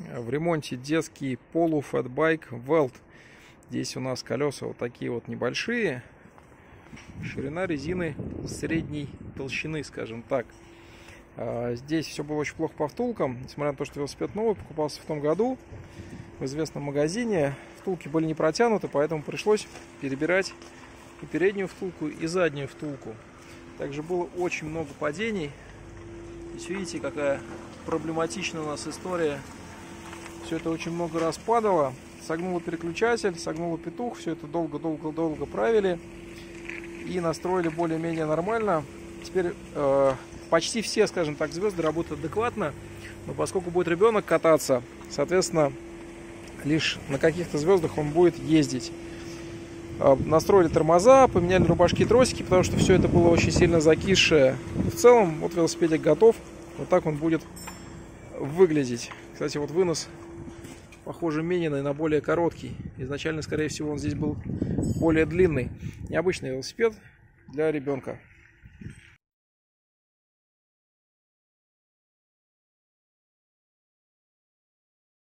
В ремонте детский полуфэтбайк Welt. Здесь у нас колеса вот такие вот небольшие. Ширина резины средней толщины, скажем так. Здесь все было очень плохо по втулкам. Несмотря на то, что велосипед новый, покупался в том году в известном магазине. Втулки были не протянуты, поэтому пришлось перебирать и переднюю втулку, и заднюю втулку. Также было очень много падений. Здесь видите, какая проблематичная у нас история. Все это очень много раз падало. Согнуло переключатель, согнуло петух. Все это долго правили. И настроили более-менее нормально. Теперь почти все, скажем так, звезды работают адекватно. Но поскольку будет ребенок кататься, соответственно, лишь на каких-то звездах он будет ездить. Настроили тормоза, поменяли рубашки и тросики, потому что все это было очень сильно закисшее. В целом, вот велосипедик готов. Вот так он будет выглядеть. Кстати, вот вынос, похоже, мененный на более короткий. Изначально, скорее всего, он здесь был более длинный. Необычный велосипед для ребенка.